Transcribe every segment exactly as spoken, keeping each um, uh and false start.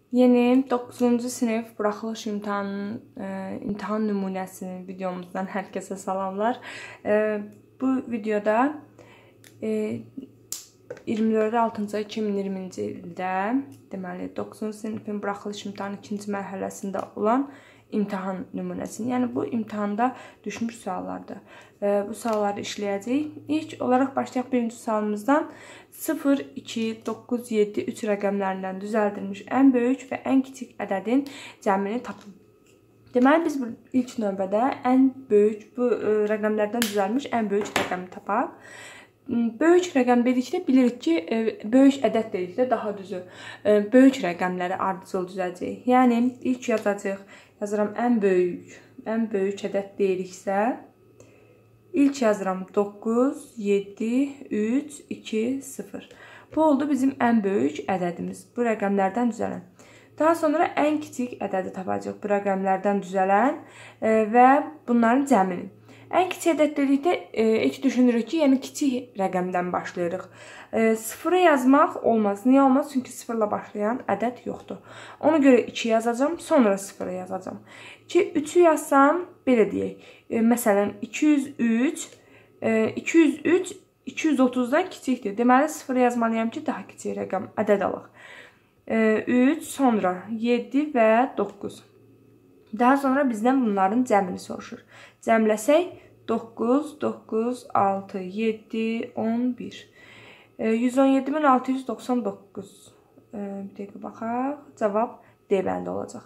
Yeni doqquzuncu sinif buraxılış imtahanının e, imtahan nümunəsinin videomuzdan hər kəsə salamlar. E, bu videoda e, iyirmi dörd altıncı iki min iyirminci ildə deməli doqquzuncu sinifin buraxılış imtahanı ikinci mərhələsində olan imtahan nümunəsini, yəni bu imtahanda düşmüş suallardır. E, bu sualları işləyəcəyik. İlk olaraq başlayaq birinci sualımızdan. sıfır, iki, doqquz, yeddi, üç rəqəmlərindən düzəldilmiş ən böyük və ən kiçik ədədin cəmini tapın. Deməli, biz ilk növbədə ən böyük, bu rəqəmlərdən düzəlmiş ən böyük rəqəmi tapaq. Böyük rəqəm dedikdə bilirik ki, böyük ədəd dedikdə daha düzü böyük rəqəmləri ardıcıl düzələcək. Yəni, ilk yazacaq, yazıram ən böyük, ən böyük ədəd deyiriksə, İlk yazıram doqquz, yeddi, üç, iki, sıfır. Bu oldu bizim ən böyük ədədimiz. Bu rəqəmlərdən düzələn. Daha sonra ən kiçik ədədi tapacaq bu rəqəmlərdən düzələn e, və bunların cəmini. Ən kiçik ədəd dedikdə e, ilk düşünürük ki, yəni kiçik rəqəmdən başlayırıq. E, sıfırı yazmaq olmaz. Niyə olmaz? Çünki sıfırla başlayan ədəd yoxdur. Ona görə iki yazacağım, sonra sıfırı yazacağım. ki, üçü yazsam, belə deyək. E, məsələn, iki yüz üç, e, iki yüz üç, iki yüz otuzdan kiçikdir. Deməli, sıfır yazmalıyam ki, daha kiçik rəqəm, ədəd alaq. E, üç, sonra yeddi və doqquz. Daha sonra bizdən bunların cəmini soruşur. Cəmləsək, doqquz, doqquz, altı, yeddi, on bir. E, yüz on yeddi min altı yüz doxsan doqquz. E, bir dəqiqə baxaq. Cavab D bəndə olacaq.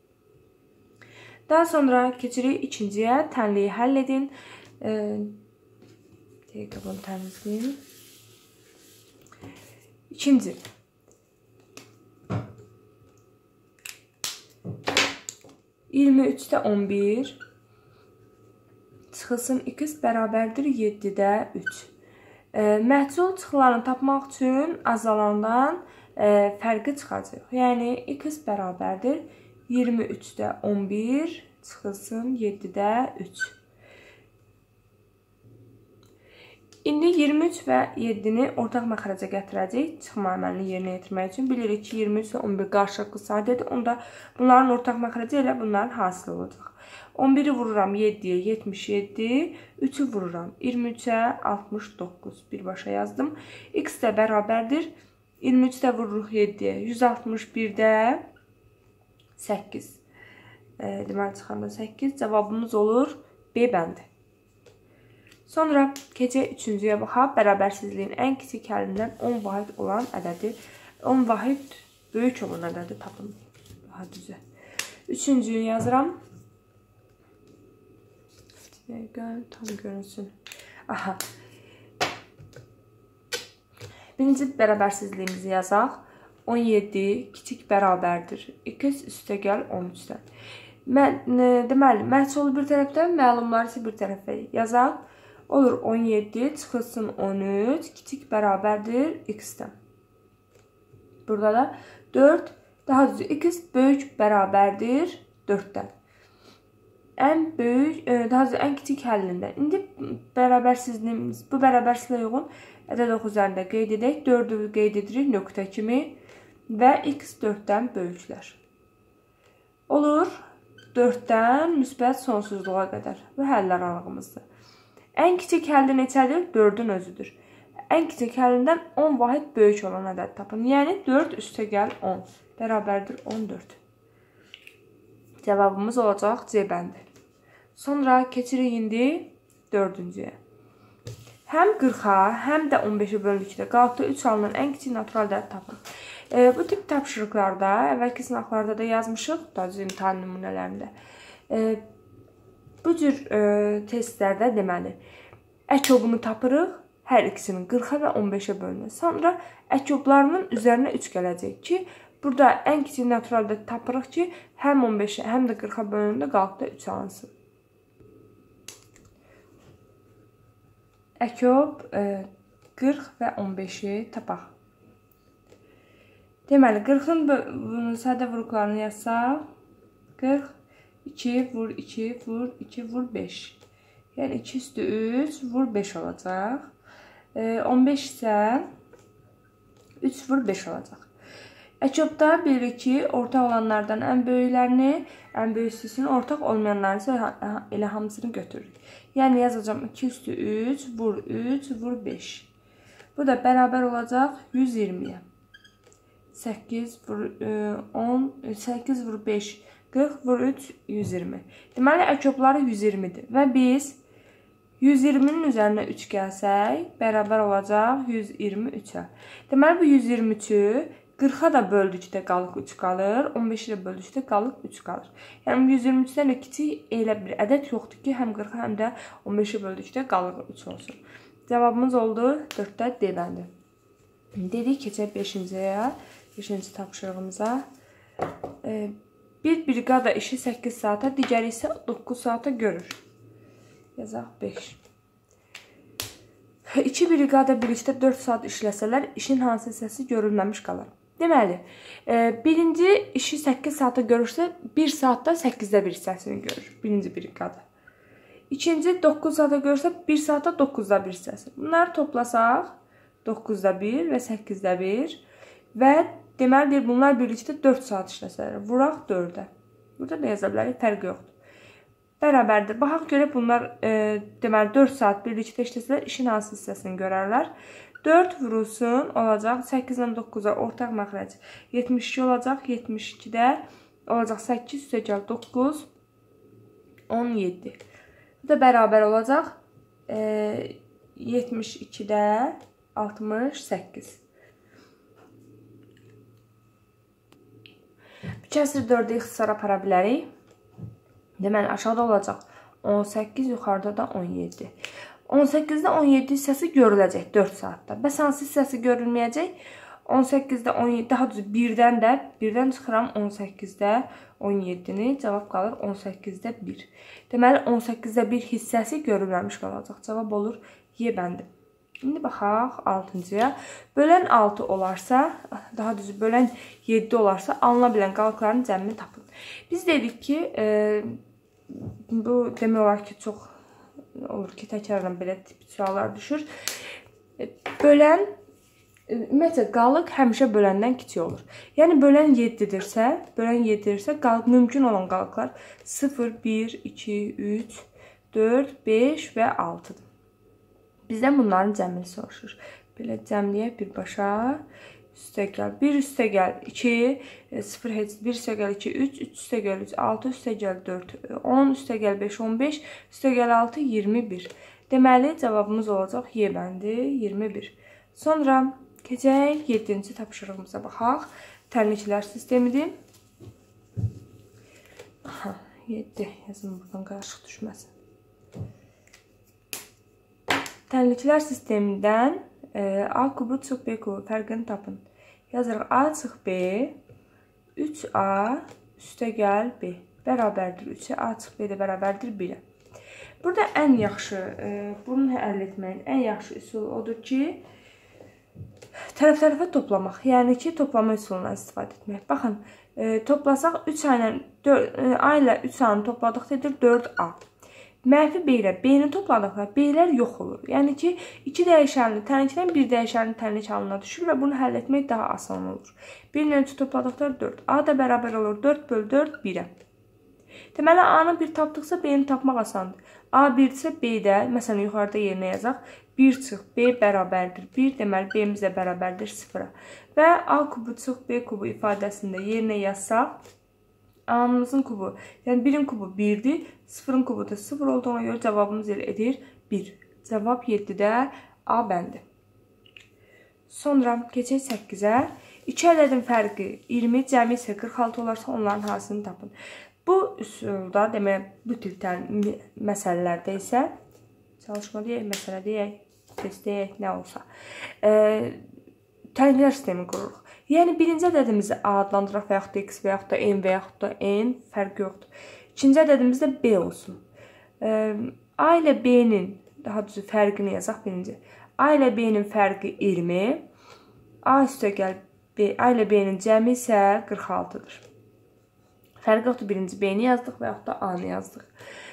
Daha sonra keçirik ikinciyə. Tənliyi həll edin. E, dəqiqə bunu təmizləyim. İkinci. iyirmi üçdə on bir çıxılsın x bərabərdir yeddidə üç. E, məhsul çıxılarını tapmaq üçün azalandan e, fərqi çıxacaq. Yəni x bərabərdir iyirmi üçdə on bir çıxılsın yeddidə üç. İndi iyirmi üç və yeddini ortaq məxrəcə gətirəcək. Çıxma əməlini yerinə yetirmək üçün bilirik ki, iyirmi üç və on bir qarşılıqlı sayədir. Onda bunların ortaq məxrəci ilə bunların hasili olacaq. on biri vururam yeddiyə, yetmiş yeddi. üçü vururam iyirmi üçə, altmış doqquz. Birbaşa yazdım. X də bərabərdir. iyirmi üçdə vururuq yeddiyə, yüz altmış birdə səkkiz. E, deməli, çıxanda səkkiz. Cavabımız olur B bəndi. Sonra keçək üçüncüyə baxaq. Bərabərsizliyin ən kiçik həllindən on vahid olan ədədi, on vahid böyük olan ədədi tapın. Daha düzə. Üçüncüyü yazıram. Tam görünsün. Aha. Birinci bərabərsizliyimizi yazaq. on yeddi kiçik bərabərdir. x üstəgəl on üçdən. Deməli, məhsulu bir tərəfdən, məlumları isə bir tərəfə yazaq. Olur on yeddi çıxılsın on üç kiçik bərabərdir x-dən. Burada da dörd, daha düzü x böyük bərabərdir dörddən. Ən böyük, daha düzü ən kiçik həllindən. İndi bərabərsizliyimiz, bu bərabərsizliyə uyğun ədəd oxu üzərində qeyd edək. dördü qeyd edirik nöqtə kimi və x dörddən böyüklər. Olur dörddən müsbət sonsuzluğa qədər. Bu həll aralığımızdır. Ən kiçik həlli neçədir? dördün özüdür. Ən kiçik həllindən on vahid böyük olan ədəd tapın. Yəni dörd üstəgəl on bərabərdir on dörd. Cavabımız olacaq C bəndi. Sonra keçirik indi dördüncüyə. Həm qırxa, həm də on beşə bölünükdə qalıqda üç alınan ən kiçik natural ədəd tapın. E, bu tip tapşırıqlarda, əvvəlki sınaqlarda da yazmışıq, da imtahan nümunələrində. E, Bu cür e, testlərdə deməli, əkobunu tapırıq, hər ikisinin qırxa və on beşə bölünür. Sonra əkoblarının üzərinə üç gələcək ki, burada ən kiçik naturalda tapırıq ki, həm on beşə, həm də qırxa bölünündə qalıqda üç alınsın. Əkob e, qırx və on beşi tapaq. Deməli, qırxın sədə vuruqlarını yazsaq, qırx, iki vur iki vur iki vur beş. Yəni iki üstü üç vur beş olacaq. E, on beş isə üç vur beş olacaq. Əkobda bilirik ki, ortaq olanlardan ən böyüklərini, ən böyüklüsünü, ortaq olmayanlarını isə elə hamısını götürürük. Yəni yazacağım iki üstü üç, vur üç, vur beş. Bu da bərabər olacaq yüz iyirmiyə. səkkiz vur on, səkkiz vur beş, qırx vur üç, yüz iyirmi. Deməli, əkobları yüz iyirmidir. Və biz yüz iyirminin üzərinə üç gəlsək, bərabər olacaq yüz iyirmi üçə. Deməli, bu yüz iyirmi üçü qırxa da böldükdə qalıq üç qalır, on beşi də böldükdə qalıq üç qalır. Yəni, yüz iyirmi üçdən də kiçik elə bir ədəd yoxdur ki, həm qırxa, həm də on beşi böldükdə qalıq üç olsun. Cavabımız oldu dörddə D bəndi. Dedik, keçək beşinciyə, beşinci tapşırığımıza. Bir briqada işi səkkiz saata, digəri isə doqquz saata görür. Yazaq beş. İki briqada birlikdə dörd saat işləsələr, işin hansı hissəsi görülməmiş qalır. Deməli, birinci işi səkkiz saata görürsə, bir saatda səkkizdə bir hissəsini görür. Birinci briqada. İkinci doqquz saata görürsə, bir saatda doqquzda bir hissəsini. Bunları toplasaq, doqquzda bir və səkkizdə bir və deməlidir, bunlar birlikdə dörd saat işləsələr. Vuraq dördə. Burada da yaza bilərik, fərq yoxdur. Bərabərdir. Baxaq görək bunlar e, deməli dörd saat birlikdə işləsələr, işin hansı hissəsini görərlər. dörd vurulsun, olacaq səkkizdən doqquza ortaq məxrəc yetmiş iki olacaq. yetmiş ikidə olacaq səkkiz, üstəgəl doqquz, on yeddi. Bu da bərabər olacaq e, yetmiş ikidə altmış səkkiz. Bu kəsri dördə ixtisara apara bilərik. Deməli, aşağıda olacaq on səkkiz, yuxarıda da on yeddi. on səkkizdə on yeddi hissəsi görüləcək dörd saatda. Bəs hansı hissəsi görülməyəcək? on səkkizdə on yeddi, daha düzü birdən də, birdən çıxıram on səkkizdə on yeddini, cavab qalır on səkkizdə bir. Deməli, on səkkizdə bir hissəsi görülməmiş qalacaq. Cavab olur Y bəndi. İndi baxaq altıncıya. Bölən altı olarsa, daha düzü bölən yeddi olarsa, alına bilən qalıqların cəmini tapın. Biz dedik ki, e, bu demək olar ki, çox olur ki, təkrarla belə tip suallar düşür. E, bölən, ümumiyyətlə, qalıq həmişə böləndən kiçik olur. Yəni, bölən yeddidirsə, bölən yeddidirsə, qalıq, mümkün olan qalıqlar sıfır, bir, iki, üç, dörd, beş və altıdır. Bizdən bunların cəmini soruşur. Belə cəmliyək birbaşa. Üstəgəl bir, üstəgəl iki, sıfır heç bir, üstəgəl iki, üç, üç üstəgəl üç, altı üstəgəl dörd, on, üstəgəl beş, on beş, üstəgəl altı, iyirmi bir. Deməli, cavabımız olacaq Y bəndi, iyirmi bir. Sonra keçək yeddinci tapşırığımıza baxaq. Tənliklər sistemidir. Aha, yeddi. Yazım buradan qarışıq düşməsin. Tənliklər sistemindən A kubu çıx B kubu fərqini tapın. Yazırıq A çıx B, üç A üstəgəl B bərabərdir üçə, A çıx B də bərabərdir birə. Burada ən yaxşı, bunu həll etməyin ən yaxşı üsul odur ki, tərəf-tərəfə toplamaq. Yəni ki, toplama üsulundan istifadə etmək. Baxın, toplasaq üç A ilə üç A-nı topladıqda edir dörd A. Mənfi B ilə B-ni topladıqda B-lər yox olur. Yəni ki, iki dəyişənli tənlikdən bir dəyişənli tənlik halına düşür və bunu həll etmək daha asan olur. bir ilə üçü topladıqda dörd. A da bərabər olur dörd bölü dörd birə. Deməli, A-nı bir tapdıqsa B-ni tapmaq asandır. A birdirsə B də, məsələn, yuxarıda yerinə yazaq. bir çıx B bərabərdir bir, deməli, B-miz də bərabərdir sıfıra. Və A kubu çıx B kubu ifadəsində yerinə yazsaq, A-nımızın kubu, yəni birin kubu birdir, sıfırın kubu da sıfır olduğuna görə cavabımız edir bir. Cavab yeddidə A bəndi. Sonra keçək səkkizə. iki ədədin fərqi iyirmi, cəmi isə qırx altı olarsa onların hansını tapın. Bu üsulda, demək, bu tip məsələlərdə isə, çalışma deyək, məsələ deyək, test deyək, nə olsa, e, tənliklər sistemi qururuq. Yəni, birinci ədədimizi A adlandıraq və yaxud da X və yaxud da N və yaxud da N, fərq yoxdur. İkinci ədədimiz də B olsun. A ilə B-nin, daha düzü fərqini yazaq birinci. A ilə B-nin fərqi iyirmi, A üstəgəl B, A ilə B-nin cəmi isə qırx altıdır. Fərq yoxdur, birinci B-ni yazdıq və yaxud da A-nı yazdıq.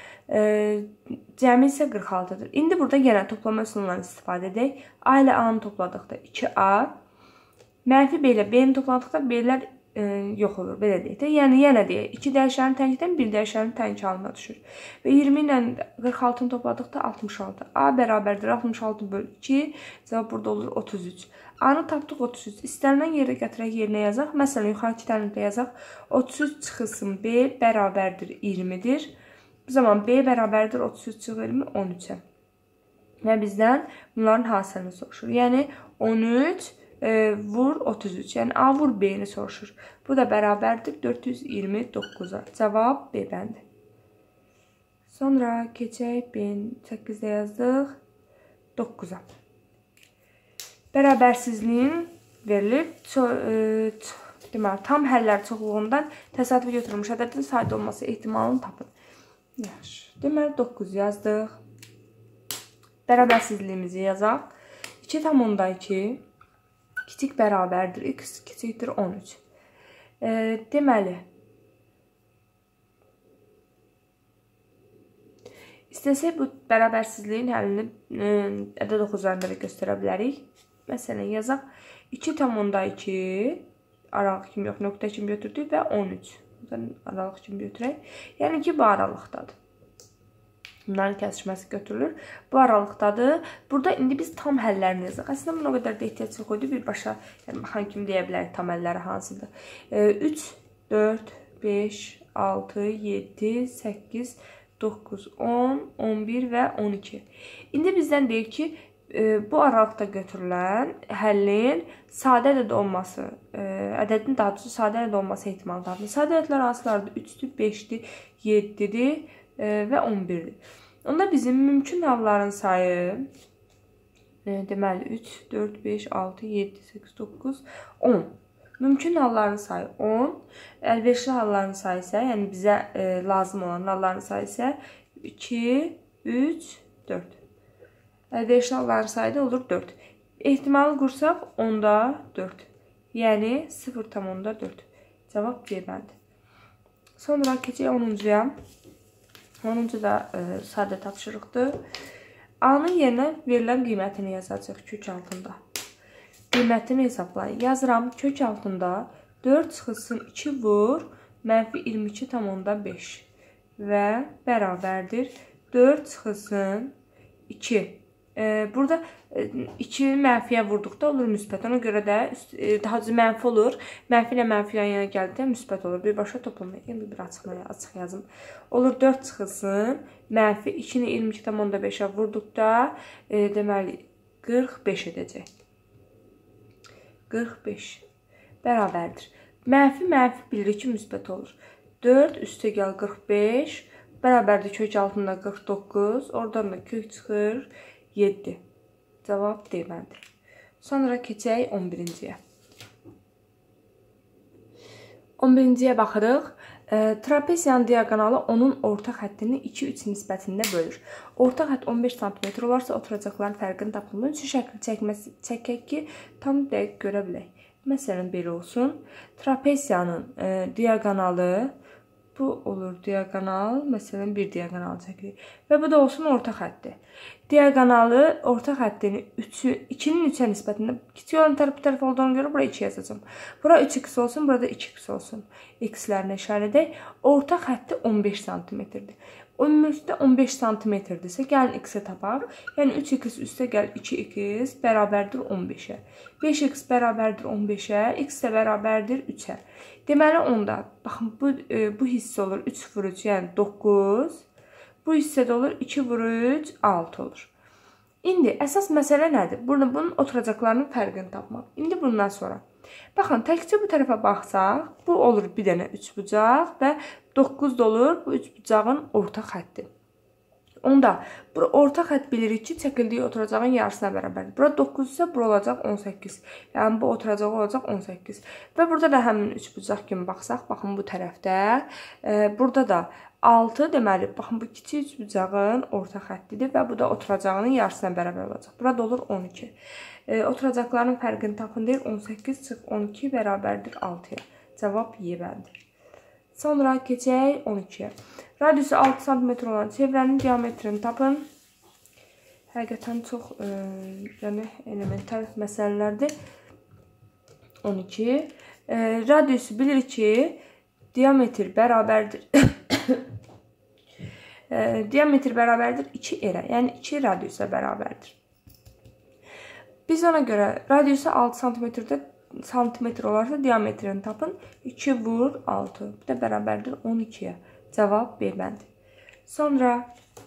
Cəmi isə qırx altıdır. İndi burada yenə toplama üsulundan istifadə edək. A ilə A-nı topladıqda iki A, Mənfi B ilə B-ni topladıqda B-lər e, yox olur, belə deyək də. Yəni, yenə deyək, iki dəyişənin tənkidən bir dəyişənin tənki halına düşür. Və iyirmi ilə qırx altını topladıqda altmış altı. A bərabərdir altmış altı bölü iki. Cavab burada olur otuz üç. A-nı tapdıq otuz üç. İstənilən yerə gətirək, yerinə yazaq. Məsələn, yuxarı iki dənə yazaq. otuz üç çıxılsın B bərabərdir iyirmidir. Bu zaman B bərabərdir otuz üç çıxı iyirmi on üçə. Və bizdən bunların hasilini soruşur. Yəni, on üç e, vur otuz üç. Yəni, A vur B-ni soruşur. Bu da bərabərdir dörd yüz iyirmi doqquza. Cavab B bəndi. Sonra keçək B-ni səkkizdə yazdıq. doqquza. Bərabərsizliyin verilib. E, deməli, tam həllər çoxluğundan təsadüfi götürülmüş ədədin sayda olması ehtimalını tapın. Yaxşı. Deməli, doqquz yazdıq. Bərabərsizliyimizi yazaq. iki tam onda iki kiçik bərabərdir. X kiçikdir on üç. E, deməli, istəsək bu bərabərsizliyin həlini e, ədəd oxucularında da göstərə bilərik. Məsələn, yazaq. iki tam onda iki aralıq kimi yox, nöqtə kimi götürdük və on üç. Aralıq kimi götürək. Yəni ki, bu aralıqdadır. Bunların kəsişməsi götürülür. Bu aralıqdadır. Burada indi biz tam həllərini yazaq. Əslində, buna o qədər də ehtiyac yox idi. Birbaşa, yəni, baxan kimi deyə bilərik tam həlləri hansıdır. üç, dörd, beş, altı, yeddi, səkkiz, doqquz, on, on bir və on iki. İndi bizdən deyir ki, bu aralıqda götürülən həllin sadə ədəd olması, ədədin daha doğrusu sadə ədəd olması ehtimalı tapılır. Sadə ədədlər hansılardır? üçdür, beşdir, yeddidir və on birdir. Onda bizim mümkün halların sayı deməli üç, dörd, beş, altı, yeddi, səkkiz, doqquz, on. Mümkün halların sayı on. Əlverişli halların sayı isə, yəni bizə e, lazım olan halların sayı isə iki, üç, dörd. Əlverişli halların sayı da olur dörd. Ehtimalı qursaq onda dörd. Yəni sıfır tam onda dörd. Cavab C bəndi. Sonra keçək onuncuya. onuncu da e, sadə tapşırıqdır. A-nın yerinə verilən qiymətini yazacaq kök altında. Qiymətini hesablayın. Yazıram kök altında dörd çıxılsın iki vur mənfi iyirmi iki tam onda beş və bərabərdir dörd çıxılsın iki. E, burada iki mənfiyə vurduqda olur müsbət. Ona görə də e, daha doğrusu mənfi olur. Mənfi ilə mənfi yan yana gəldikdə müsbət olur. Birbaşa toplamayın. Bir, bir açıqlaya, açıq yazım. Olur dörd çıxılsın. Mənfi ikini iyirmi iki tam onda beşə vurduqda e, deməli qırx beş edəcək. qırx beş bərabərdir. Mənfi mənfi bilirik ki, müsbət olur. dörd üstə gəl qırx beş bərabərdir kök altında qırx doqquz. Oradan da kök çıxır yeddi. Cavab D bəndi. Sonra keçək on birinciyə. on birinciyə baxırıq. E, Trapesiyanın diaqonalı onun orta xəttini iki üç nisbətində bölür. Orta xətt on beş santimetr olarsa oturacaqların fərqini tapılmaq üçün şəkil çəkməsi, çəkək ki, tam dəqiq görə bilək. Məsələn, belə olsun. Trapesiyanın e, diaqonalı bu olur diaqonal, məsələn, bir diaqonal çəkirik. Və bu da olsun orta xətti. Diaqonalı orta xəttini ikinin üçə nisbətində kiçik olan tərəf bu tərəf olduğuna görə bura iki yazacağım. Bura üç x olsun, burada iki x olsun. X-lərini işarə edək. Orta xətti on beş santimetrdir. Ümumilikdə on beş santimetrdirsə, gəlin x-ə tapaq. Yəni üç x üstə gəl iki x bərabərdir on beşə. beş x bərabərdir on beşə, x də bərabərdir üçə. Deməli onda, baxın, bu, e, bu hissə olur üç vur üç, yəni doqquz. Bu hissədə olur iki vur üç, altı olur. İndi əsas məsələ nədir? Burada bunun oturacaqlarının fərqini tapmaq. İndi bundan sonra. Baxın, təkcə bu tərəfə baxsaq, bu olur bir dənə üç bucaq və doqquz da olur bu üç bucağın orta xətti. Onda orta xətt bilirik ki, çəkildiyi oturacağın yarısına bərabərdir. Burada doqquz isə bura olacaq on səkkiz. Yəni bu oturacağı olacaq on səkkiz. Və burada da həmin üç bucaq kimi baxsaq, baxın bu tərəfdə. E, burada da altı deməli, baxın bu kiçik üç bucağın orta xəttidir və bu da oturacağının yarısına bərabər olacaq. Burada olur on iki. E, oturacaqların fərqini tapın deyir. on səkkiz çıx on iki bərabərdir altıya. Cavab Y bəndi. Sonra keçək on ikiyə. Radiusu altı santimetr olan çevrənin diametrini tapın. Həqiqətən çox e, yəni elementar məsələlərdir. on iki. E, radiusu bilirik ki, diametr bərabərdir. e, diametr bərabərdir iki r-ə. Yəni iki radiusa bərabərdir. Biz ona görə radiusu altı santimetrdə santimetr olarsa diametrini tapın. iki vur altı. Bu da bərabərdir on ikiyə. Cavab B bəndi. Sonra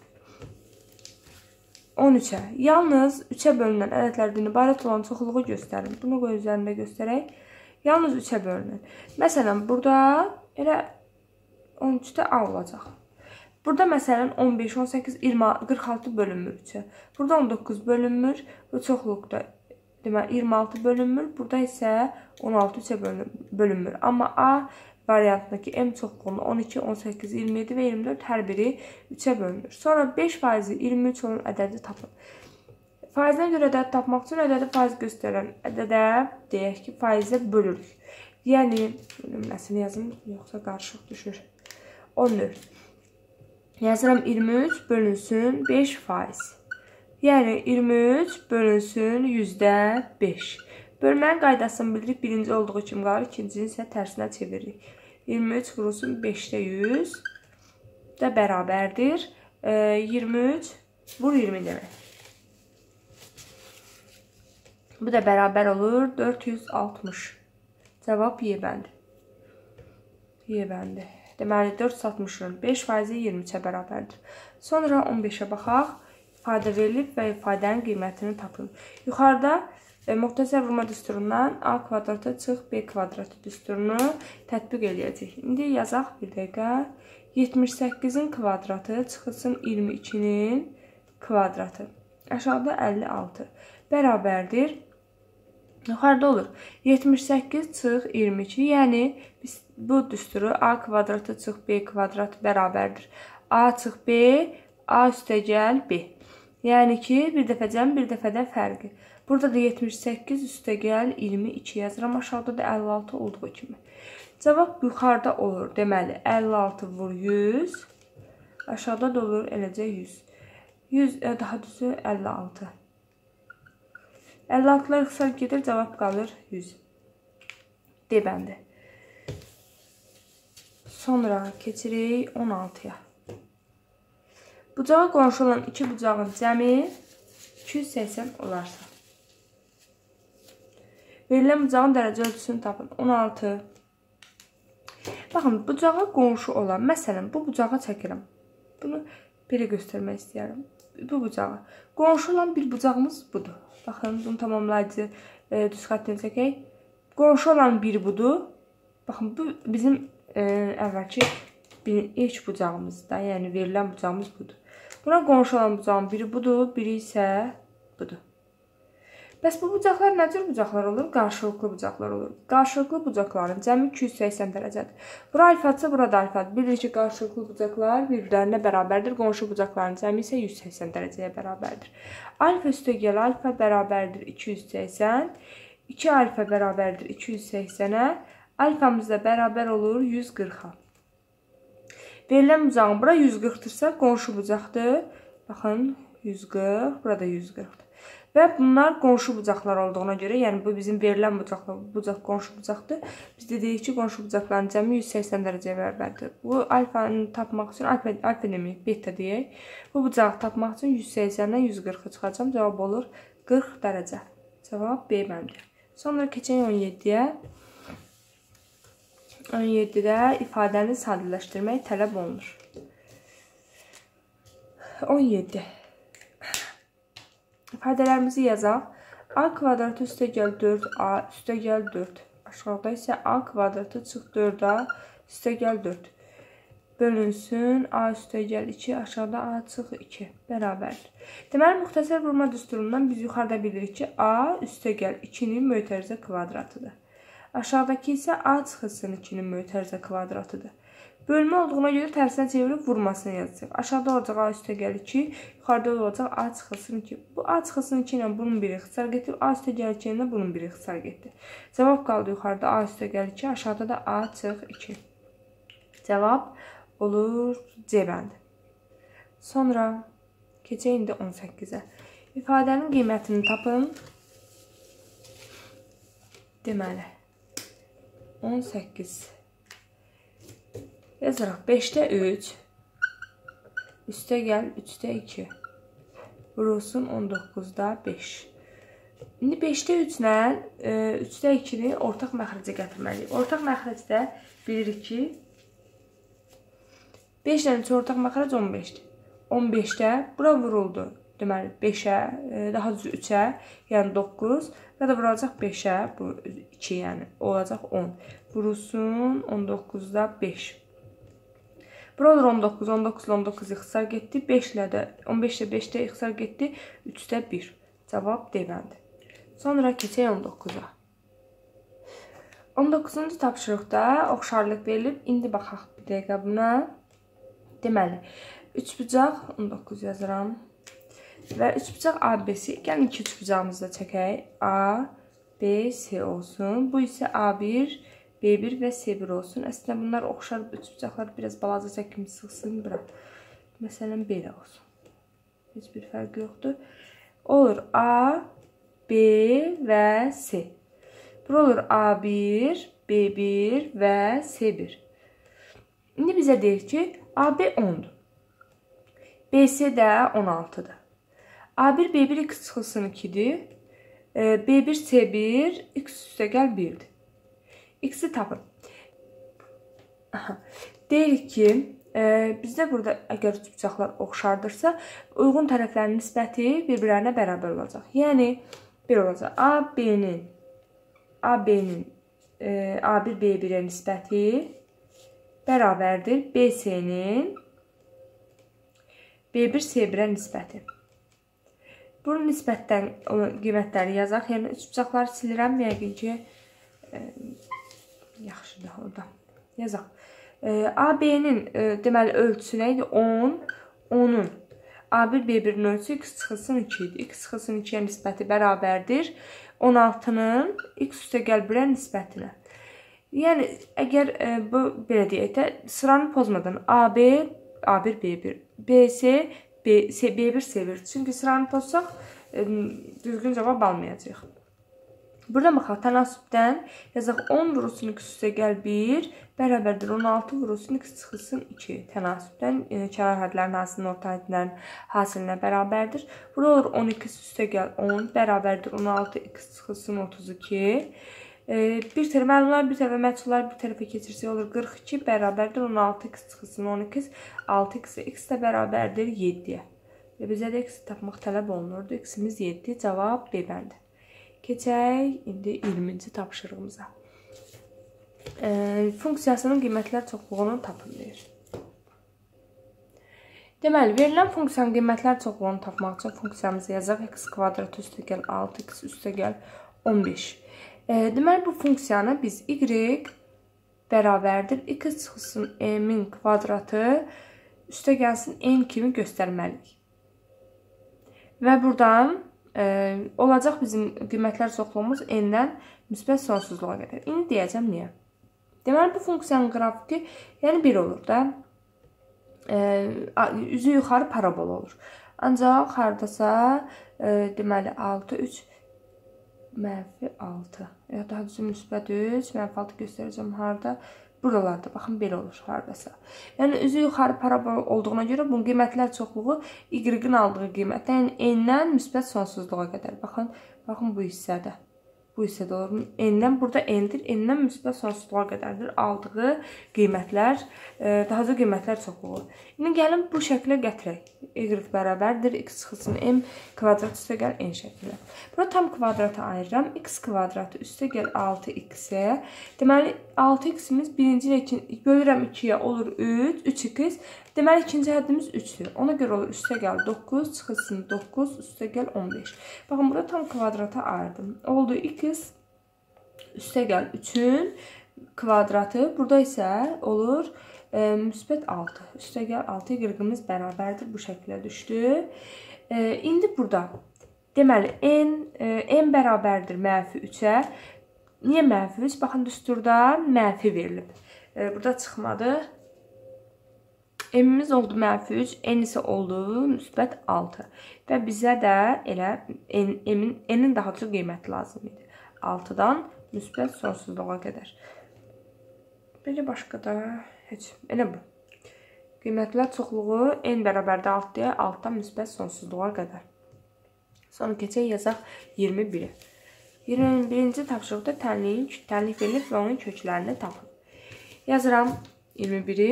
on üçə. Yalnız üçə bölünən ədədlərdən ibarət olan çoxluğu göstərin. Bunu qoy üzərində göstərək. Yalnız üçə bölünür. Məsələn, burada elə on üçdə A olacaq. Burada məsələn on beş, on səkkiz, iyirmi, qırx altı bölünmür üçə. Burada on doqquz bölünmür. Bu çoxluqda deməli iyirmi altı bölünmür. Burada isə on altı üçə bölünmür. Amma A variantındakı M çoxluğunda on iki, on səkkiz, iyirmi yeddi və iyirmi dörd hər biri üçə bölünür. Sonra beş faizi iyirmi üç olan ədədi tapın. Faizdən görə ədəd tapmaq üçün ədədi faiz göstərən ədədə deyək ki, faizə bölürük. Yəni, nəsini yazım, yoxsa qarışıq düşür. on dörd. Yazıram iyirmi üç bölünsün beş faiz. Yəni, iyirmi üç bölünsün yüzdə beş. Bölmənin qaydasını bilirik. Birinci olduğu kimi qalır. İkincini isə tərsinə çeviririk. iyirmi üç vurulsun beşdə yüz də bərabərdir. E, iyirmi üç vur iyirmi demək. Bu da bərabər olur dörd yüz altmış. Cavab Y bəndi. Y bəndi. Deməli dörd yüz altmışın beş faizi iyirmi üçə bərabərdir. Sonra on beşə baxaq. İfadə verilib və ifadənin qiymətini tapın. Yuxarıda e, müxtəsər vurma düsturundan A kvadratı çıx B kvadratı düsturunu tətbiq edəcək. İndi yazaq bir dəqiqə. yetmiş səkkizin kvadratı çıxılsın iyirmi ikinin kvadratı. Aşağıda əlli altı. Bərabərdir. Yuxarıda olur. yetmiş səkkiz çıx iyirmi iki. Yəni biz bu düsturu A kvadratı çıx B kvadratı bərabərdir. A çıx B, A üstəgəl B. Yəni ki, bir dəfəcən bir dəfədən fərqi. Burada da yetmiş səkkiz üstəgəl iyirmi iki yazıram. Aşağıda da əlli altı olduğu kimi. Cavab yuxarıda olur. Deməli, əlli altı vur yüz. Aşağıda da olur eləcə yüz. yüz daha düzü əlli altı. əlli altılar ixtisar gedir, cavab qalır yüz. D bəndi. Sonra keçirik on altıya. Bucağa qonşu olan iki bucağın cəmi iki yüz səksən olarsa. Verilən bucağın dərəcə ölçüsünü tapın. on altı. Baxın, bucağa qonşu olan, məsələn, bu bucağa çəkirəm. Bunu belə göstərmək istəyərəm. Bu bucağa. Qonşu olan bir bucağımız budur. Baxın, bunu tamamlayıcı e, düz xəttini çəkək. Qonşu olan bir budur. Baxın, bu bizim e, əvvəlki ilk bucağımızda, yəni verilən bucağımız budur. Buna qonşu olan bucağın biri budur, biri isə budur. Bəs bu bucaqlar nə cür bucaqlar olur? Qarşılıqlı bucaqlar olur. Qarşılıqlı bucaqların cəmi iki yüz səksən dərəcədir. Bura alfadsa, burada alfad. Bilirik ki, qarşılıqlı bucaqlar bir-birlərinə bərabərdir. Qonşu bucaqların cəmi isə yüz səksən dərəcəyə bərabərdir. Alfa üstəgəl alfa bərabərdir iki yüz səksən. iki alfa bərabərdir iki yüz səksənə. Alfamız da bərabər olur yüz qırxa. Verilən bucağın bura yüz qırxdırsa, qonşu bucaqdır. Baxın, yüz qırx, burada yüz qırxdır. Və bunlar qonşu bucaqlar olduğuna görə, yəni bu bizim verilən bucaqlar, bucaq qonşu bucaqdır. Biz də deyik ki, qonşu bucaqların cəmi yüz səksən dərəcəyə bərabərdir. Bu alfanı tapmaq üçün, alfa, alfa deməyək, beta deyək. Bu bucağı tapmaq üçün yüz səksəndən yüz qırxa çıxacam. Cavab olur qırx dərəcə. Cavab B bəndi. Sonra keçək on yeddiyə. on yeddidə ifadəni sadələşdirmək tələb olunur. on yeddi. İfadələrimizi yazaq. A kvadratı üstəgəl dörd A üstəgəl dörd. Aşağıda isə A kvadratı çıx dörd A üstəgəl dörd. Bölünsün A üstəgəl iki, aşağıda A çıx iki. Bərabərdir. Deməli, müxtəsər vurma düsturundan biz yuxarıda bilirik ki, A üstəgəl ikinin mötərizə kvadratıdır. Aşağıdakı isə A çıxılsın ikinin mötərizə kvadratıdır. Bölmə olduğuna görə tərsinə çevirib vurmasını yazacaq. Aşağıda olacaq A üstəgəl iki, yuxarıda olacaq A çıxılsın iki. Bu A çıxılsın iki ilə bunun biri ixtisar getdi, A üstəgəl iki ilə bunun biri ixtisar getdi. Cavab qaldı yuxarıda A üstəgəl iki, aşağıda da A çıx iki. Cavab olur C bəndi. Sonra keçək indi on səkkizə. İfadənin qiymətini tapın. Deməli, on səkkiz. Yazırıq beşdə üç. Üstə gəl üçdə iki. Vurulsun on doqquzda beş. İndi beşdə üç ilə üçdə ikini ortaq məxrəcə gətirməliyik. Ortaq məxrəcdə bilirik ki, beş ilə üç ortaq məxrəc on beşdir. on beşdə bura vuruldu. Deməli, beşə, daha düzü üçə, yəni doqquz və də vuracaq beşə, bu iki, yəni olacaq on. Vurulsun on doqquzda beş. Bura olur on doqquz, on doqquz ilə on doqquz ixtisar getdi. beş ilə də, on beş ilə beşdə ixtisar getdi. üçdə bir. Cavab D bəndi. Sonra keçək on doqquza. on doqquzuncu tapşırıqda oxşarlıq verilib. İndi baxaq bir dəqiqə buna. Deməli, üçbucaq, on doqquz yazıram. Və üçbucaq A B C. Gəlin iki üçbucağımızı da çəkək. A, B, C olsun. Bu isə A bir, B bir və C bir olsun. Əslində bunlar oxşar üçbucaqlar biraz balaca çəkimi sıxsın bura. Məsələn, belə olsun. Heç bir fərq yoxdur. Olur A, B və C. Bura olur A bir, B bir və C bir. İndi bizə deyir ki, A B ondur. B C də on altıdır. A bir, B bir x çıxılsın ikidir. B bir, C bir, x üstə gəl birdir. X-i tapın. Aha. Deyirik ki, e, bizdə burada əgər üçbucaqlar oxşardırsa, uyğun tərəflərin nisbəti bir-birlərinə bərabər olacaq. Yəni, bir olacaq. A B-nin A B-nin e, A bir, B birə nisbəti bərabərdir B C-nin B bir, C birə nisbəti. Bunun nisbətdən qiymətləri yazaq. Yəni, üçbucaqları silirəm. Yəqin ki, e, yaxşıdır orada. Yazaq. A B-nin deməli ölçüsü nə idi? on. onun A bir, B birin ölçüsü x çıxılsın iki idi. X çıxılsın ikiyə nisbəti bərabərdir on altının x üstə gəl birə nisbətinə. Yəni, əgər e, bu belə deyək də, sıranı pozmadan A B, A bir, B bir, B C, B, C, B bir, C bir. Çünki sıranı pozsaq, e, düzgün cavab almayacaq. Burada baxaq, tənasübdən yazaq on vurulsun x üstə gəl bir, bərabərdir on altı vurulsun x çıxılsın iki. Tənasübdən e, kənar hədlərin hasilinin orta hədlərin hasilinə bərabərdir. Burada olur on iki üstə gəl on, bərabərdir on altı x çıxılsın otuz iki. E, bir tərəfə məlumlar, bir tərəfə məchullar, bir tərəfə keçirsək olur qırx iki, bərabərdir on altı x çıxılsın on iki, altı x, x də bərabərdir yeddiyə. Və bizə də x tapmaq tələb olunurdu. X-imiz yeddi, cavab B bəndi. Keçək indi iyirminci tapşırığımıza. E, funksiyasının qiymətlər çoxluğunu tapın deyir. Deməli, verilən funksiyanın qiymətlər çoxluğunu tapmaq üçün funksiyamızı yazaq. X kvadrat üstə gəl altı, x üstə gəl on beş. E, deməli, bu funksiyanı biz y bərabərdir. X çıxılsın m-in kvadratı üstə gəlsin n kimi göstərməliyik. Və buradan e, olacaq bizim qiymətlər çoxluğumuz n-dən müsbət sonsuzluğa qədər. İndi deyəcəm niyə? Deməli, bu funksiyanın qrafiki yəni bir olur da. E, üzü yuxarı parabol olur. Ancaq haradasa e, deməli altı, üç, mənfi altı. Ya daha düzü müsbət üç, mənfi altı göstərəcəm harada. Buralarda, baxın, belə olur haradasa. Yəni, üzü yuxarı parabol olduğuna görə bunun qiymətlər çoxluğu y-in aldığı qiymətdən, yəni n-dən müsbət sonsuzluğa qədər. Baxın, baxın bu hissədə. Bu hissədə olur. N-dən burada n-dir. N-dən müsbət sonsuzluğa qədərdir aldığı qiymətlər, daha da qiymətlər çoxluğu. İndi gəlin bu şəklə gətirək. Y bərabərdir. X çıxılsın m kvadrat üstə gəl n şəklə. Burada tam kvadrata ayırıram. X kvadratı üstə gəl altı x-ə. Deməli, altı x-imiz birinci ilə ikinci, bölürəm ikiyə olur üç, üç x. Deməli, ikinci həddimiz üçdür. Ona görə olur üstə gəl doqquz, çıxılsın doqquz, üstə gəl on beş. Baxın, burada tam kvadrata ayırdım. Oldu x üstə gəl üçün kvadratı. Burada isə olur e, müsbət altı. Üstə gəl altı y-imiz bərabərdir. Bu şəkildə düşdü. E, indi burada deməli, n, e, n bərabərdir mənfi üçə. Niyə mənfi üç? Baxın, düsturda mənfi verilib. E, burada çıxmadı. M-imiz oldu mənfi üç, n isə oldu müsbət altı. Və bizə də elə n-in daha çox qiyməti lazım idi. altıdan müsbət sonsuzluğa qədər. Belə başqa da heç. Elə bu. Qiymətlər çoxluğu n bərabərdə altıya, altıdan müsbət sonsuzluğa qədər. Sonra keçək yazaq iyirmi biri. iyirmi birinci tapşırıqda tənliyin tənlik verilir və onun köklərini tapın. Yazıram iyirmi biri.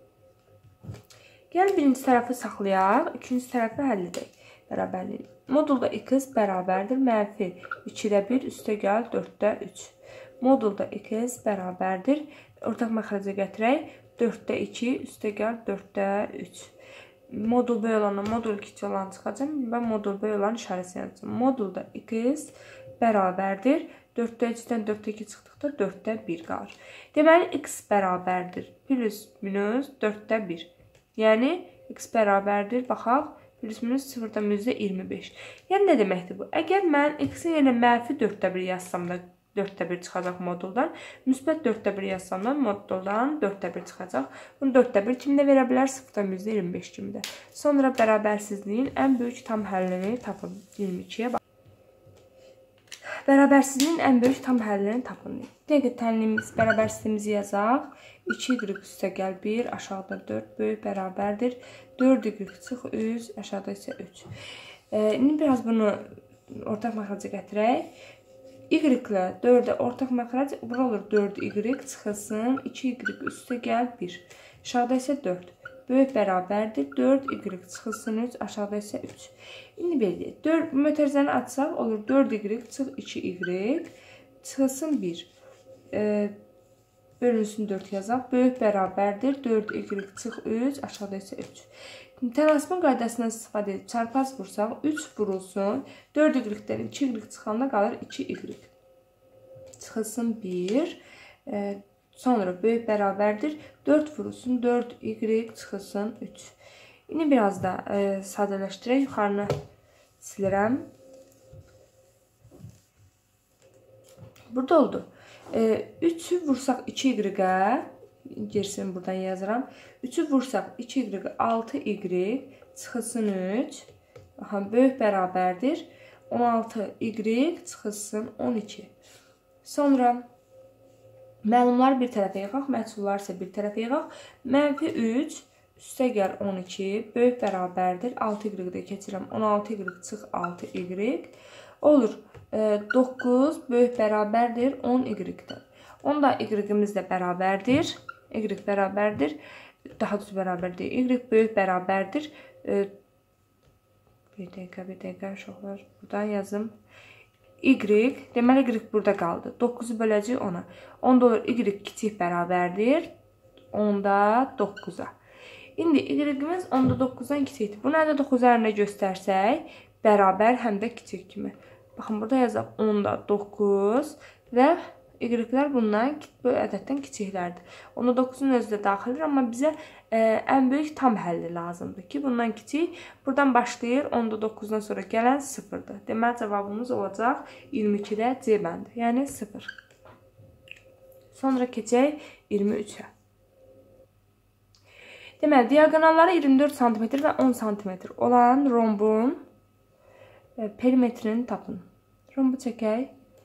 Gəl birinci tərəfi saxlayaq, ikinci tərəfi həll edək. Bərabərlik. Modulda x bərabərdir mənfi ikidə bir üstə gəl dörddə üç. Modulda x bərabərdir. Ortaq məxrəcə gətirək. dörddə iki üstə gəl dörddə üç. Modul böyük olanla modul kiçik olan çıxacaq və modul böyük olan işarəsini yazacağım. Modulda x bərabərdir. dörddə üçdən dörddə iki çıxdıqda dörddə bir qalır. Deməli, x bərabərdir. Plus minus dörddə bir. Yəni, x bərabərdir. Baxaq. Plus minus sıfırdan yüzdə iyirmi beş. Yəni, nə deməkdir bu? Əgər mən x-in yerine mənfi dörddə bir yazsam da dörddə bir çıxacaq moduldan. Müsbət dörddə bir yazsam da moduldan dörddə bir çıxacaq. Bunu dörddə bir kimi də verə bilər, sıfırdan yüzdə iyirmi beş kimi də. Sonra bərabərsizliyin ən böyük tam həllini tapın. iyirmi ikiyə bax. Bərabərsizliyin ən böyük tam həllini tapın. Dəqiq tənliyimiz, bərabərsizliyimizi yazaq. iki y üstə gəl bir, aşağıda dörd böyük bərabərdir. dörd y çıx üç, aşağıda isə üç. E, indi biraz bunu ortaq məxrəcə gətirək. Y ilə dördə ortaq məxrəc, bura olur dörd y çıxılsın, iki y üstə gəl bir. Aşağıda isə dörd. Böyük bərabərdir, dörd y çıxılsın üç, aşağıda isə üç. İndi belli. Mötərizəni açsaq, olur dörd y çıx iki y, çıxılsın bir. E, Bölünsün dörd yazaq. Böyük bərabərdir, dörd y çıx üç, aşağıda isə üç. Tənasibin qaydasından istifadə edib çarpaz vursaq, üç vurulsun, dörd y-dən iki y çıxanda qalır iki y. Çıxılsın bir. E, sonra böyük bərabərdir, dörd vurulsun, dörd y çıxılsın üç. İndi biraz da e, sadələşdirək. Yuxarını silirəm. Burada oldu. üçü vursaq iki y-ə, gerisini buradan yazıram. üçü vursaq iki y, altı y, çıxılsın üç. Aha, böyük bərabərdir. on altı y çıxılsın on iki. Sonra məlumları bir tərəfə yığaq, məhsullar isə bir tərəfə yığaq. Mənfi üç üstə gəl on iki, böyük bərabərdir. altı y-də keçirəm. on altı y çıx altı y. Olur. doqquz böyük bərabərdir on y-dən. Onda y-imiz də bərabərdir. Y bərabərdir. Daha düz bərabər deyil. Y böyük bərabərdir. Bir dəqiqə, bir dəqiqə uşaqlar. Buradan yazım. Y, deməli y burada qaldı. doqquzu böləcək ona. Onda olur y kiçik bərabərdir. Onda doqquza. İndi y-imiz onda doqquzdan kiçikdir. Bunu əldə doqquz üzərində göstərsək, bərabər həm də kiçik kimi. Baxın, burada yazaq onda doqquz və y-lər bundan bu ədəddən kiçiklərdir. onda doqquzun özü də daxildir, amma bizə e, ən böyük tam həlli lazımdır ki, bundan kiçik. Buradan başlayır, onda doqquzdan sonra gələn sıfırdır. Deməli, cavabımız olacaq iyirmi ikidə C bəndi, yəni sıfır. Sonra keçək iyirmi üçə. Deməli, diaqonalları iyirmi dörd santimetr və on santimetr olan rombun e, perimetrini tapın. Rombu çəkək.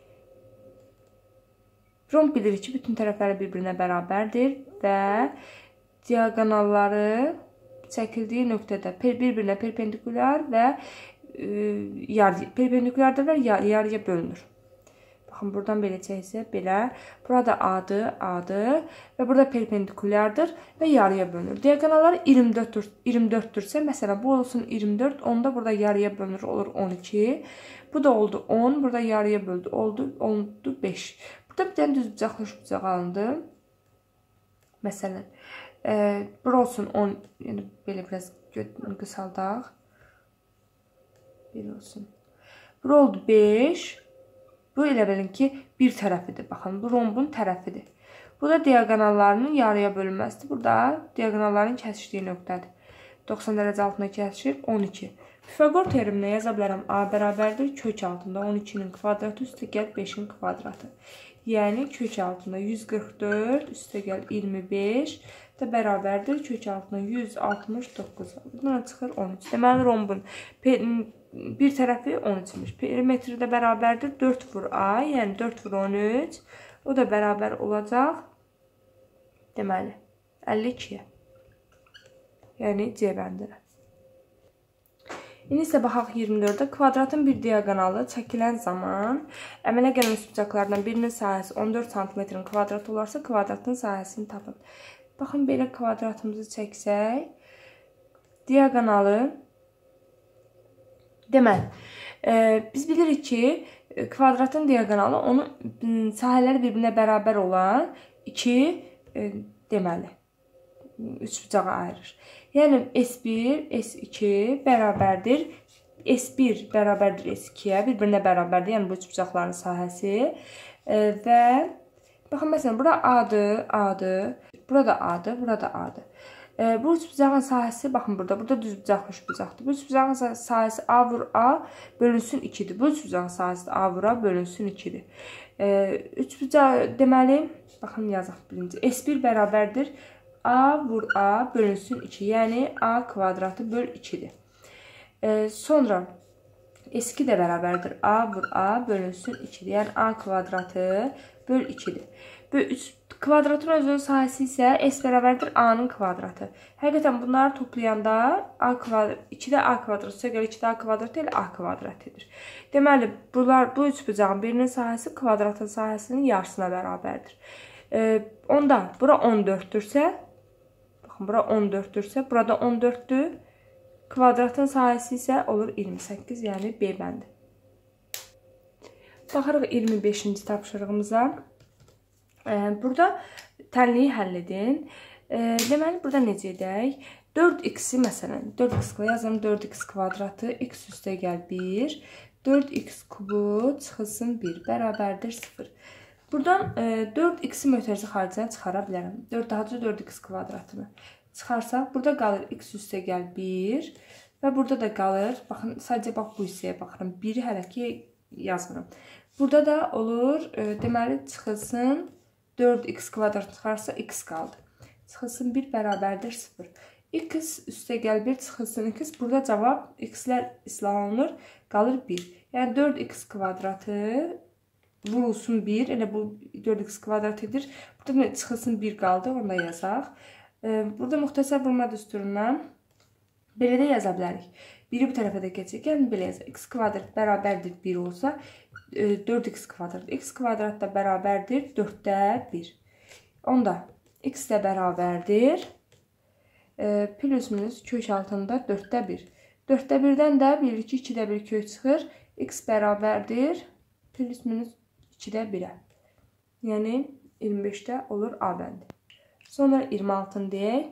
Romb bilirik ki, bütün tərəfləri bir-birinə bərabərdir və diaqonalları çəkildiyi nöqtədə bir-birinə perpendikulyar və e, yarı, perpendikulyardır və yarıya bölünür. Baxın, buradan belə çəksə, belə. Burada A-dır, A-dır və burada perpendikulyardır və yarıya bölünür. Diaqonallar iyirmi dörddürsə, məsələn, bu olsun iyirmi dörd, onda burada yarıya bölünür, olur on iki. Bu da oldu on, burada yarıya böldü, oldu, oldu beş. Burada bir dənə düz bucaq, xoş bucaq alındı. Məsələn, e, bura olsun on, yəni belə biraz qısaldaq. bir olsun. Bura oldu beş. Bu elə bilin ki, bir tərəfidir. Baxın, bu rombun tərəfidir. Bu da diaqonallarının yarıya bölünməsidir. Burada diaqonalların kəsişdiyi nöqtədir. doxsan dərəcə altına kəsişir, on iki. Pifaqor teoreminə yaza bilərəm. A bərabərdir kök altında on ikinin kvadratı üstə gəl beşin kvadratı. Yəni kök altında yüz qırx dörd üstə gəl iyirmi beş də bərabərdir kök altında yüz altmış doqquz. Buradan çıxır on üç. Deməli rombun bir tərəfi on üçmüş. Perimetri də bərabərdir dörd vur A, yəni dörd vur on üç. O da bərabər olacaq Deməli, əlli ikiyə. Yəni, C bəndinə. İndi isə baxaq iyirmi dördə. Kvadratın bir diaqonalı çəkilən zaman əmələ gələn üstbucaqlardan birinin sahəsi on dörd santimetrin kvadratı olarsa, kvadratın sahəsini tapın. Baxın, belə kvadratımızı çəksək, diaqonalı, deməli, e, biz bilirik ki, kvadratın diaqonalı onun sahələri bir-birinə bərabər olan iki, e, deməli, üçbucağa ayırır. Yəni, S bir, S iki bərabərdir. S bir bərabərdir S ikiyə, bir-birinə bərabərdir. Yəni, bu üçbucaqların sahəsi. E, və, baxın, məsələn, bura A'dır, A'dır. Burada A'dır, burada A'dır. E, bu üçbucağın sahəsi, baxın, burada, burada düzbucaq üçbucaqdır. Bu üçbucağın sahəsi A vur A bölünsün ikidir. Bu üçbucağın sahəsi A vur A bölünsün ikidir. E, üçbucaq, deməli, baxın, yazaq birinci. S bir bərabərdir. A vur A bölünsün iki. Yəni, A kvadratı böl ikidir. E, sonra, S iki də bərabərdir. A vur A bölünsün ikidir. Yəni, A kvadratı böl ikidir. Bu üç kvadratın özünün sahəsi isə S bərabərdir A'nın kvadratı. Həqiqətən bunları toplayanda A kvadrat, ikidə A kvadratı, sonra ikidə A kvadratı ilə A kvadratıdır. Deməli, bunlar, bu üçbucağın birinin sahəsi kvadratın sahəsinin yarısına bərabərdir. E, onda, bura on dörddürsə, baxın, bura on dörddürsə, burada on dörddür. Kvadratın sahəsi isə olur iyirmi səkkiz, yəni B bəndi. Baxırıq iyirmi beşinci tapşırığımıza. Burada tənliyi həll edin. Deməli, burada necə edək? dörd x-i, məsələn, dörd x yazalım, dörd x kvadratı, x üstə gəl bir, dörd x kubu çıxılsın bir, bərabərdir sıfır. Buradan dörd x-i mötərizi xaricine çıxara bilərəm. dörd daha da dörd x kvadratını çıxarsaq, burada qalır x üstə gəl bir və burada da qalır, baxın, sadəcə bax bu hissəyə baxıram, biri hələ ki yazmıram. Burada da olur, deməli, çıxılsın dörd x kvadrat çıxarsa x qaldı. Çıxılsın bir bərabərdir sıfır. X üstə gəl bir, çıxılsın x. Burada cavab x-lər islah olunur, qalır bir. Yəni dörd x kvadratı vurulsun bir. Elə bu dörd x kvadrat edir. Burada çıxılsın bir qaldı, onu da yazaq. Burada müxtəsər vurma düsturundan belə də yaza bilərik. Biri bu tərəfə də keçək. Yəni belə yazaq. X kvadrat bərabərdir bir olsa, dörd x kvadrat. X kvadrat da bərabərdir dörddə bir. Onda x də bərabərdir plus minus kök altında dörddə bir. dörddə birdən də bir, iki, ikidə bir kök çıxır. X bərabərdir plus minus ikidə birə. Yəni iyirmi beşdə olur A bəndi. Sonra iyirmi altını deyək.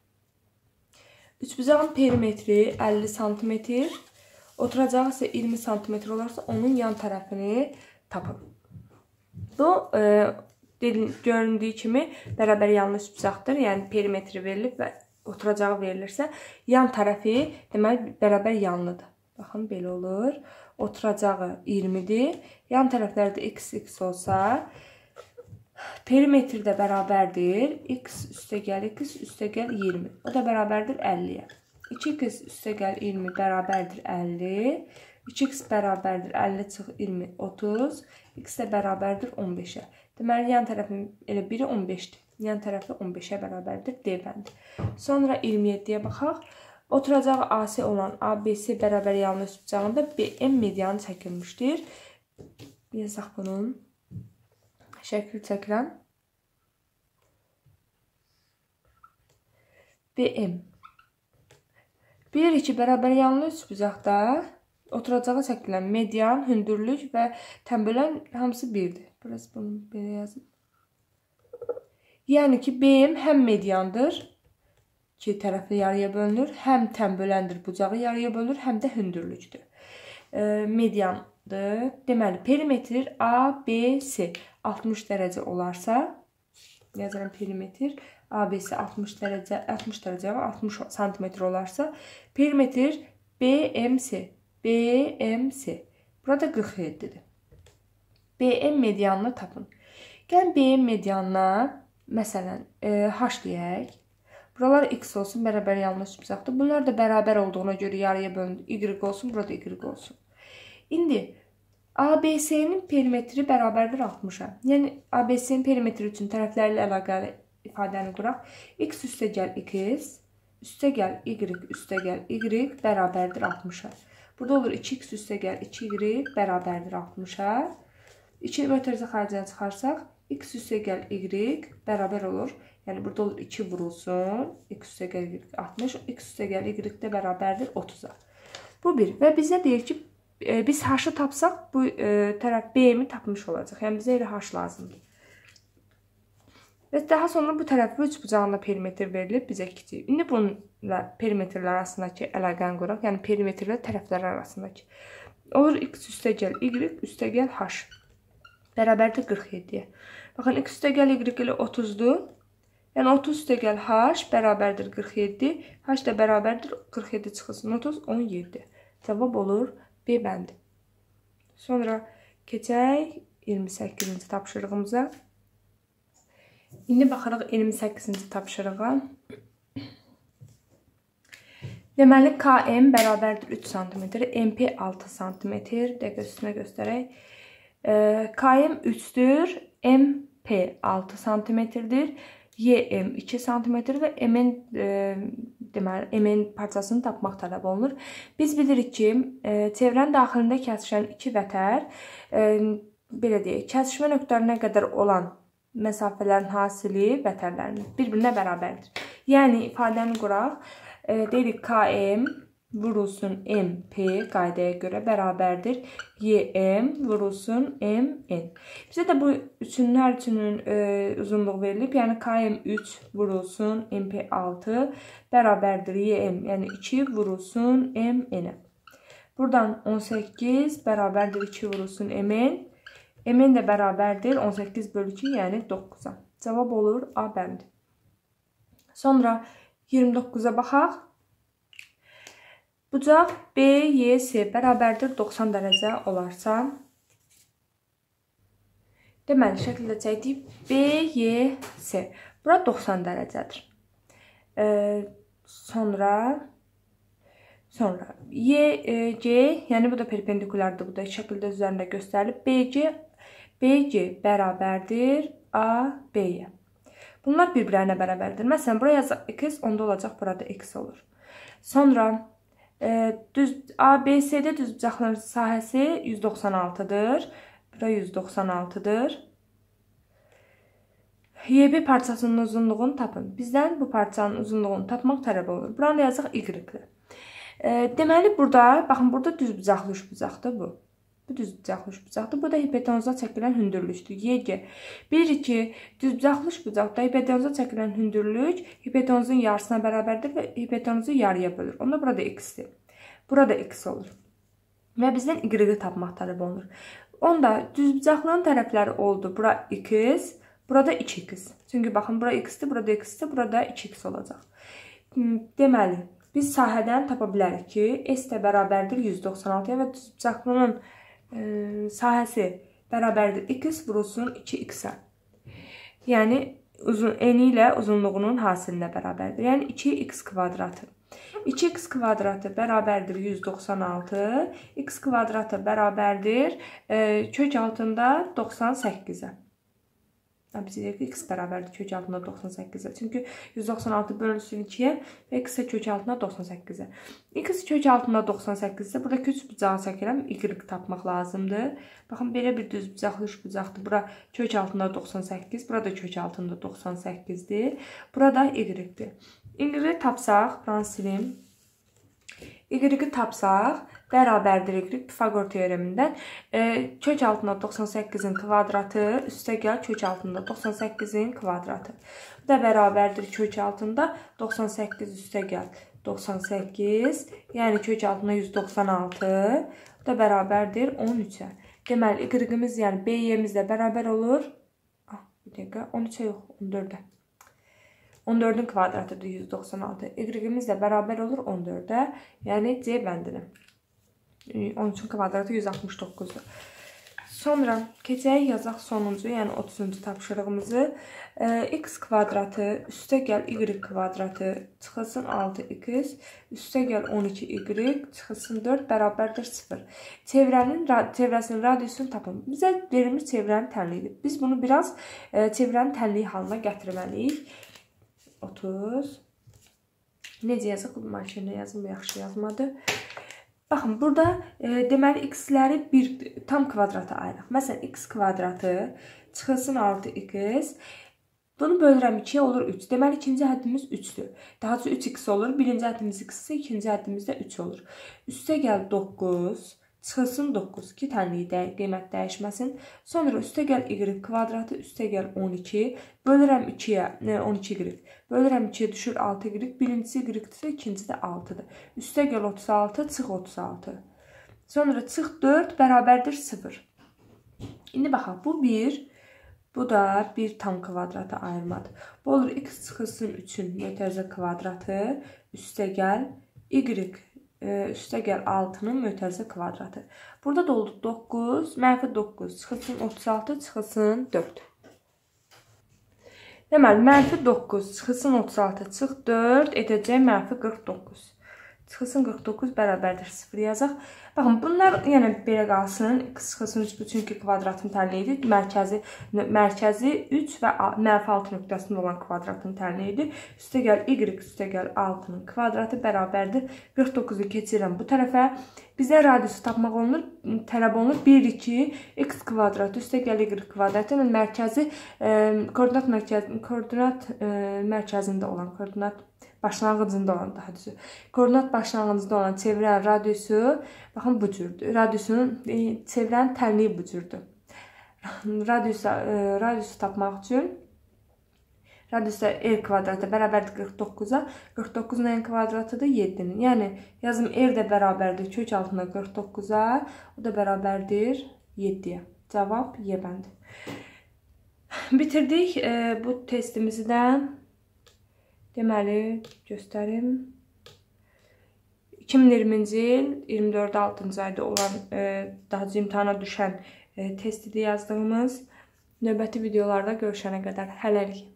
Üçbucağın perimetri əlli santimetr. Oturacağı isə iyirmi santimetr olarsa onun yan tərəfini tapın. Bu, e, göründüyü kimi bərabər yanlı üçbucaqdır. Yəni perimetri verilib və oturacağı verilirsə, yan tərəfi deməli bərabər yanlıdır. Baxın, belə olur. Oturacağı iyirmidir. Yan tərəflərdə x, x olsa, perimetri də bərabərdir. X üstə gəl, x üstə gəl iyirmi. O da bərabərdir əlliyə. iki x üstə gəl iyirmi bərabərdir əlli. üç x bərabərdir əlli çıx iyirmi, otuz. X də bərabərdir on beşə. Deməli, yan tərəfin elə biri on beşdir. Yan tərəfi on beşə bərabərdir D bəndi. Sonra iyirmi yeddiyə baxaq. Oturacağı A C olan A B C bərabər yanlı üçbucağında B M medianı çəkilmişdir. Yazaq bunun. Şəkil çəkilən. B M. Bilirik ki, bərabər yanlı üçbucaqda oturacağı çəkilən median, hündürlük və tənbölən hamısı birdir. Biraz bunu belə yazın. Yəni ki, B M həm mediandır, iki tərəfli yarıya bölünür, həm tənböləndir, bucağı yarıya bölünür, həm də hündürlükdür. E, mediandır. Deməli, perimetr A B C altmış dərəcə olarsa, yazıram perimetr A B C altmış dərəcə, altmış dərəcə və altmış santimetr olarsa, perimetr B M C, B M C. Burada qırx yeddidir. B M medianını tapın. Gəlin B M medianına, məsələn, e, H deyək. Buralar x olsun, bərabər yanlı üçbucaqdır. Bunlar da bərabər olduğuna görə yarıya bölündü. Y olsun, burada Y olsun. İndi A B C'nin perimetri bərabərdir altmışa. Yəni A B C'nin perimetri üçün tərəflərlə əlaqəli ifadəni quraq. X üstəgəl x, üstəgəl y, üstəgəl y bərabərdir altmışa. Burada olur iki x üstəgəl iki y bərabərdir altmışa. iki mötərizə xaricdən çıxarsaq, x üstəgəl y bərabər olur. Yəni burada olur iki vurulsun, x üstəgəl y altmış, x üstəgəl y də bərabərdir otuza. Bu bir. Və bizə deyir ki, e, biz h-ı tapsaq, bu e, tərəf b-mi tapmış olacaq. Yəni bizə elə h lazımdır. Və daha sonra bu tərəfi üç bucağında perimetr verilib bizə kiçik. İndi bununla perimetrlər arasındakı əlaqəni quraq. Yəni perimetrlə tərəflər arasındakı. Olur x üstəgəl y üstəgəl h bərabərdir qırx yeddiyə. Baxın, x üstəgəl y ilə otuzdur. Yəni otuz üstəgəl h bərabərdir qırx yeddi. H də bərabərdir qırx yeddi çıxılsın otuz, on yeddi. Cavab olur B bəndi. Sonra keçək iyirmi səkkizinci tapşırığımıza. İndi baxırıq iyirmi səkkizinci tapşırığa. Deməli, K M bərabərdir üç santimetr, M P altı santimetr. Dəqiq üstünə göstərək. K M üçdür, M P altı santimetrdir. Y M iki santimetr və M-in e, deməli, M-in parçasını tapmaq tələb olunur. Biz bilirik ki, e, çevrənin daxilində kəsişən iki vətər, e, belə deyək, kəsişmə nöqtələrinə qədər olan məsafələrin hasili vətərlərinin bir-birinə bərabərdir. Yəni, ifadəni quraq, e, deyirik K M vurulsun M P qaydaya görə bərabərdir Y M vurulsun M N. Bizə də bu üçünlər üçünün e, uzunluğu verilib. Yəni K M üç vurulsun M P altı bərabərdir Y M. Yəni iki vurulsun M N. Buradan on səkkiz bərabərdir iki vurulsun M N. M N də bərabərdir on səkkiz bölü iki, yəni doqquza. Cavab olur A bəndi. Sonra iyirmi doqquza baxaq. Bucaq B Y S bərabərdir doxsan dərəcə olarsa, deməli, şəkildə çəkdik B Y S. Bura doxsan dərəcədir. E, sonra sonra Y C, yəni bu da perpendikulardır, bu da şəkildə üzərində göstərilib. B C B C bərabərdir A B-yə. Bunlar bir-birlərinə bərabərdir. Məsələn, buraya yazaq x, onda olacaq, burada x olur. Sonra E, düz A B C-də düzbucaqların sahəsi yüz doxsan altıdır. Bura yüz doxsan altıdır. Y B parçasının uzunluğunu tapın. Bizdən bu parçanın uzunluğunu tapmaq tələb olur. Buranı da yazaq y-lə. E, deməli, burada, baxın, burada düzbucaqlı üçbucaqdır bu. Bu düzbucaqlı üçbucaqdır. Bu da hipotenuza çəkilən hündürlükdür. Y G. Bilirik ki, düzbucaqlı üçbucaqda hipotenuza çəkilən hündürlük hipotenuzun yarısına bərabərdir və hipotenuzu yarıya bölür. Onda burada x-dir. Burada x olur. Və bizdən y-i tapmaq tələb olunur. Onda düzbucaqlının tərəfləri oldu. Bura x, burada iki x. Çünki baxın, bura x-dir, burada x-dir, burada iki x olacaq. Deməli, biz sahədən tapa bilərik ki, S də bərabərdir yüz doxsan altıya və düzbucaqlının e, sahəsi bərabərdir x vurulsun iki x-ə. Yəni, uzun, eni ilə uzunluğunun hasilinə bərabərdir. Yəni, iki x kvadratı. iki x kvadratı bərabərdir yüz doxsan altı. X kvadratı bərabərdir e, kök altında doxsan səkkizə. Biz deyək ki, x bərabərdir kök altında doxsan səkkizə. Çünki yüz doxsan altı bölünsün ikiyə və x kök altında doxsan səkkizə. X kök altında doxsan səkkizə. Burada üç bucağı çəkirəm. Y tapmaq lazımdır. Baxın, belə bir düz bucaqlı üç bucaqdır. Bura kök altında doxsan səkkiz. Burada kök altında doxsan səkkizdir. Burada y-dir. Y-i tapsaq, buranı silim. Y-i tapsaq, bərabərdir y, Pifagor teoremindən. E, kök altında doxsan səkkizin kvadratı, üstə gəl kök altında doxsan səkkizin kvadratı. Bu da bərabərdir kök altında doxsan səkkiz üstə gəl doxsan səkkiz, yəni kök altında yüz doxsan altı. Bu da bərabərdir on üçə. Deməli, y-imiz, yəni B Y-miz də bərabər olur. Ah, bir dəqiqə, on üçə yox, on dördə. on dördün kvadratıdır yüz doxsan altı. Y-imiz də bərabər olur on dördə. Yəni C bəndinə. on üçün kvadratı yüz altmış doqquzdur. Sonra keçək yazaq sonuncu, yəni otuzuncu tapşırığımızı. X kvadratı üstə gəl y kvadratı çıxılsın altı x üstə gəl on iki y çıxılsın dörd bərabərdir sıfır. Çevrənin çevrəsinin radiusunu tapın. Bizə verilmiş çevrənin tənliyidir. Biz bunu biraz çevrənin tənliyi halına gətirməliyik. otuz. Necə yazıq? Maşinlə yazım, yaxşı yazmadı. Baxın, burada e, deməli x-ləri bir tam kvadrata ayıraq. Məsələn, x kvadratı çıxılsın altı x. Bunu bölürəm ikiyə olur üç. Deməli, ikinci həddimiz üçdür. Daha sonra üç x olur. Birinci həddimiz x ise ikinci həddimiz də üç olur. Üstə gəl doqquz. Çıxılsın doqquz. iki tənliyi də, qiymət dəyişməsin. Sonra üstə gəl y kvadratı. Üstə gəl on iki. Bölürəm ikiyə, ne, on iki y. Bölürəm ikiyə düşür altı y. Birincisi y-dirsə, ikincisi də altıdır. Üstə gəl otuz altı, çıx otuz altı. Sonra çıx dörd, bərabərdir sıfır. İndi baxaq, bu bir, bu da bir tam kvadrata ayırmadır. Bu olur x çıxılsın üçün mötərizə kvadratı, üstə gəl y, üstə gəl altının mötərizə kvadratı. Burada da oldu doqquz, mənfi doqquz, çıxılsın otuz altı, çıxılsın dörd. Deməli, mənfi doqquz, çıxılsın otuz altı, çıx dörd, edəcək mənfi qırx doqquz. Çıxılsın qırx doqquz, bərabərdir sıfır yazaq. Baxın, bunlar yəni belə qalsın. X çıxılsın üç, bu çünki kvadratın tənliyidir. Mərkəzi, mərkəzi üç və mənfi altı nöqtəsində olan kvadratın tənliyidir. Üstə gəl y, üstə gəl altının kvadratı bərabərdir. qırx doqquzu keçirəm bu tərəfə. Bizə radiusu tapmaq olunur, tələb olunur. bir, iki, x kvadratı, üstə gəl y kvadratının mərkəzi, e, koordinat, mərkəz, koordinat e, mərkəzində olan, koordinat başlanğıcında olan, daha düzü, koordinat başlanğıcında olan çevrənin radiusu, baxın, bu cürdür. Radiusunun, e, çevrənin tənliyi bu cürdür. Radiusu, e, radiusu tapmaq üçün, radiusu r kvadratı bərabərdir qırx doqquza. qırx doqquzun n kvadratıdır yeddinin. Yəni, yazım r də bərabərdir kök altında qırx doqquza. O da bərabərdir yeddiyə. Cavab Y bəndi. Bitirdik e, bu testimizi də. Deməli, göstərim. iki min iyirminci il iyirmi dörd altıncı ayda olan e, daha doğrusu imtahana düşən e, testi yazdığımız növbəti videolarda görüşənə qədər hələlik.